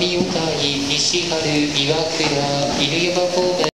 有岡井西春岩倉犬山方面